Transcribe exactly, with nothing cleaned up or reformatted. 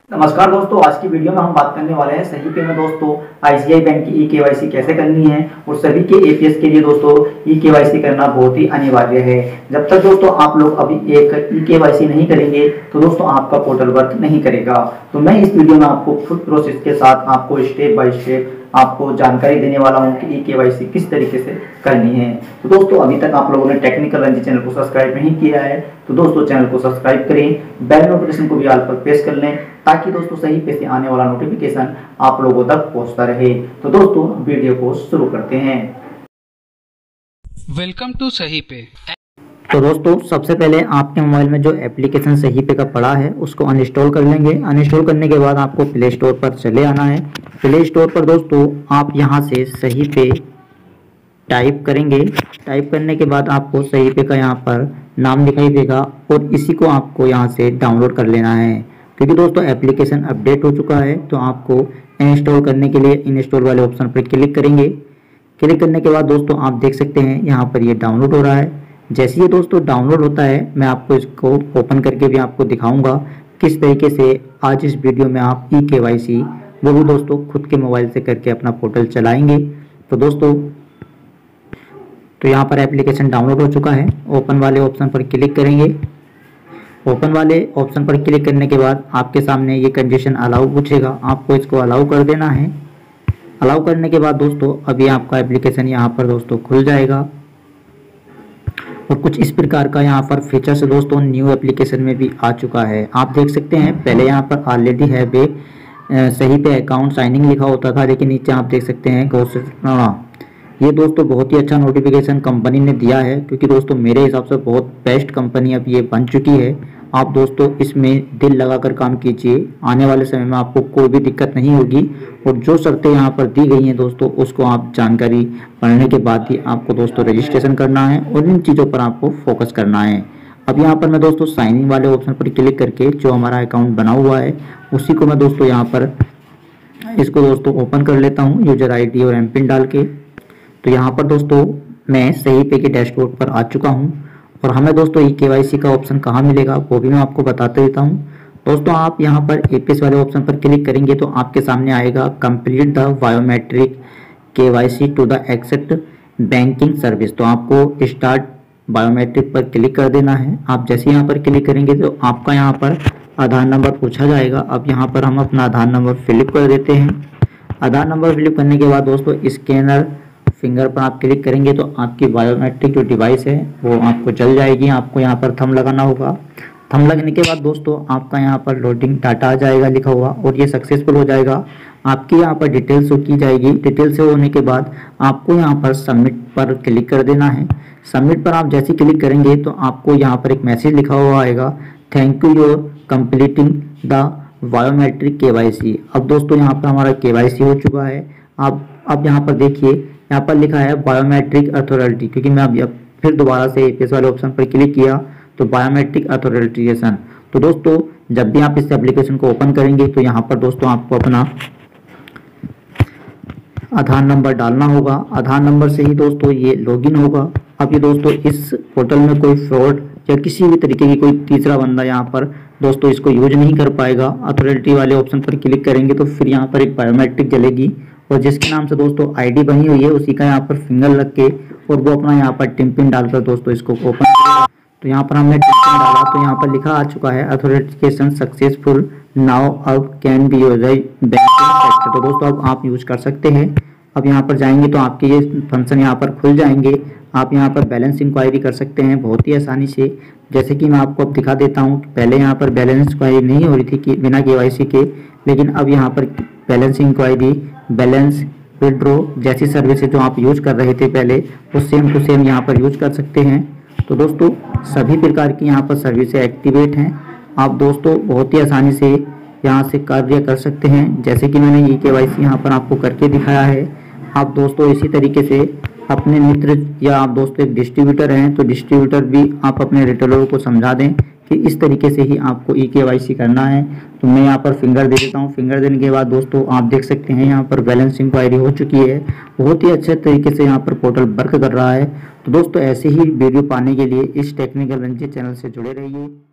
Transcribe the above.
नमस्कार दोस्तों, आज की वीडियो में हम बात करने वाले हैं सही पे में दोस्तों आईसीआई बैंक की ई केवाईसी कैसे करनी है और सभी के एपीएस के लिए दोस्तों ई केवाईसी करना बहुत ही अनिवार्य है। जब तक दोस्तों आप लोग अभी एक ई केवाईसी नहीं करेंगे तो दोस्तों आपका पोर्टल वर्क नहीं करेगा। तो मैं इस वीडियो में आपको फुल प्रोसेस के साथ आपको स्टेप बाय स्टेप आपको जानकारी देने वाला हूं कि ई केवाईसी किस तरीके से करनी है। तो दोस्तों अभी तक आप लोगों ने टेक्निकल रंजी चैनल को सब्सक्राइब नहीं किया है तो दोस्तों चैनल को सब्सक्राइब करें, बेल नोटिफिकेशन को भी ऑल पर प्रेस कर लें ताकि दोस्तों सही पे से आने वाला नोटिफिकेशन आप लोगों तक पहुंचता रहे। तो दोस्तों वीडियो को शुरू करते हैं। वेलकम टू सही पे। तो दोस्तों सबसे पहले आपके मोबाइल में जो एप्लीकेशन सही पे का पड़ा है उसको अनइंस्टॉल कर लेंगे। अनइंस्टॉल करने के बाद आपको प्ले स्टोर पर चले आना है। प्ले स्टोर पर दोस्तों आप यहां से सही पे टाइप करेंगे। टाइप करने के बाद आपको सही पे का यहां पर नाम दिखाई देगा और इसी को आपको यहां से डाउनलोड कर लेना है, क्योंकि दोस्तों एप्लीकेशन अपडेट हो चुका है। तो आपको इंस्टॉल करने के लिए इंस्टॉल वाले ऑप्शन पर क्लिक करेंगे। क्लिक करने के बाद दोस्तों आप देख सकते हैं यहाँ पर ये डाउनलोड हो रहा है। जैसे ये दोस्तों डाउनलोड होता है मैं आपको इसको ओपन करके भी आपको दिखाऊंगा किस तरीके से आज इस वीडियो में आप ई केवाईसी वो भी दोस्तों खुद के मोबाइल से करके अपना पोर्टल चलाएंगे। तो दोस्तों तो यहाँ पर एप्लीकेशन डाउनलोड हो चुका है। ओपन वाले ऑप्शन पर क्लिक करेंगे। ओपन वाले ऑप्शन पर क्लिक करने के बाद आपके सामने ये कंडीशन अलाउ पूछेगा, आपको इसको अलाउ कर देना है। अलाउ करने के बाद दोस्तों अभी आपका एप्लीकेशन यहाँ पर दोस्तों खुल जाएगा और कुछ इस प्रकार का यहाँ पर फीचर्स दोस्तों न्यू एप्लीकेशन में भी आ चुका है। आप देख सकते हैं पहले यहाँ पर ऑलरेडी है बे सही पे अकाउंट साइनिंग लिखा होता था, लेकिन नीचे आप देख सकते हैं घोषणा। ये दोस्तों बहुत ही अच्छा नोटिफिकेशन कंपनी ने दिया है, क्योंकि दोस्तों मेरे हिसाब से बहुत बेस्ट कंपनी अब ये बन चुकी है। आप दोस्तों इसमें दिल लगाकर काम कीजिए, आने वाले समय में आपको कोई भी दिक्कत नहीं होगी। और जो शर्तें यहाँ पर दी गई हैं दोस्तों उसको आप जानकारी पढ़ने के बाद ही आपको दोस्तों रजिस्ट्रेशन करना है और इन चीज़ों पर आपको फोकस करना है। अब यहाँ पर मैं दोस्तों साइन इन वाले ऑप्शन पर क्लिक करके जो हमारा अकाउंट बना हुआ है उसी को मैं दोस्तों यहाँ पर इसको दोस्तों ओपन कर लेता हूँ यूजर आई डी और एम पिन डाल के। तो यहाँ पर दोस्तों मैं सही पे के डैशबोर्ड पर आ चुका हूँ और हमें दोस्तों ई केवाईसी का ऑप्शन कहाँ मिलेगा वो भी मैं आपको बताते देता हूँ। दोस्तों आप यहाँ पर एपीएस वाले ऑप्शन पर क्लिक करेंगे तो आपके सामने आएगा complete the biometric KYC to the accept banking service. तो आपको स्टार्ट बायोमेट्रिक पर क्लिक कर देना है। आप जैसे यहाँ पर क्लिक करेंगे तो आपका यहाँ पर आधार नंबर पूछा जाएगा। अब यहाँ पर हम अपना आधार नंबर फिलअप कर देते हैं। आधार नंबर फिलअप करने के बाद दोस्तों स्कैनर फिंगर पर आप क्लिक करेंगे तो आपकी बायोमेट्रिक जो डिवाइस है वो आपको चल जाएगी। आपको यहाँ पर थंब लगाना होगा। थंब लगने के बाद दोस्तों आपका यहाँ पर लोडिंग डाटा आ जाएगा लिखा हुआ और ये सक्सेसफुल हो जाएगा। आपकी यहाँ पर डिटेल शो की जाएगी। डिटेल से होने के बाद आपको यहाँ पर सबमिट पर क्लिक कर देना है। सबमिट पर आप जैसे क्लिक करेंगे तो आपको यहाँ पर एक मैसेज लिखा हुआ आएगा, thank you your completing the biometric KYC. अब दोस्तों यहाँ पर हमारा केवाईसी हो चुका है। आप अब यहाँ पर देखिए यहाँ पर लिखा है बायोमेट्रिक अथॉरिटी, क्योंकि मैं अब फिर दोबारा से एपीएस वाले ऑप्शन पर क्लिक किया तो बायोमेट्रिक अथॉरिटाइजेशन। तो दोस्तों जब भी आप इस एप्लीकेशन को ओपन करेंगे तो यहाँ पर दोस्तों आपको अपना आधार नंबर डालना होगा। आधार नंबर से ही दोस्तों ये लॉगिन होगा। अब ये दोस्तों इस पोर्टल में कोई फ्रॉड या किसी भी तरीके की कोई तीसरा बंदा यहाँ पर दोस्तों इसको यूज नहीं कर पाएगा। अथॉरिटी वाले ऑप्शन पर क्लिक करेंगे तो फिर यहाँ पर एक बायोमेट्रिक चलेगी और जिसके नाम से दोस्तों आईडी बनी हुई है उसी का यहाँ पर फिंगर लग के और वो अपना यहाँ पर टिम पिन डालकर दोस्तों इसको ओपन करेगा। तो यहाँ पर हमने टिम पिन डाला तो यहाँ पर लिखा आ चुका है अथॉरिटिकेशन सक्सेसफुल, नाउ अब can be use banking sector. तो दोस्तों अब आप यूज कर सकते हैं। अब यहाँ पर जाएंगे तो आपके ये फंक्शन यहाँ पर खुल जाएंगे। आप यहाँ पर बैलेंस इंक्वायरी कर सकते हैं बहुत ही आसानी से। जैसे कि मैं आपको अब दिखा देता हूँ, पहले यहाँ पर बैलेंस इंक्वायरी नहीं हो रही थी कि बिना केवाईसी के, लेकिन अब यहाँ पर बैलेंस इंक्वायरी, बैलेंस विड्रॉ जैसी सर्विसेज जो आप यूज कर रहे थे पहले वो सेम टू सेम यहाँ पर यूज कर सकते हैं। तो दोस्तों सभी प्रकार की यहाँ पर सर्विसेज एक्टिवेट हैं। आप दोस्तों बहुत ही आसानी से यहाँ से कार्य कर सकते हैं, जैसे कि मैंने ई केवाईसी यहाँ पर आपको करके दिखाया है। आप दोस्तों इसी तरीके से अपने मित्र या आप दोस्तों एक डिस्ट्रीब्यूटर हैं तो डिस्ट्रीब्यूटर भी आप अपने रिटेलरों को समझा दें कि इस तरीके से ही आपको ई केवाईसी करना है। तो मैं यहाँ पर फिंगर दे देता हूँ। फिंगर देने के बाद दोस्तों आप देख सकते हैं यहाँ पर बैलेंस इंक्वायरी हो चुकी है। बहुत ही अच्छे तरीके से यहाँ पर पोर्टल वर्क कर रहा है। तो दोस्तों ऐसे ही वीडियो पाने के लिए इस टेक्निकल रंजी चैनल से जुड़े रहिए।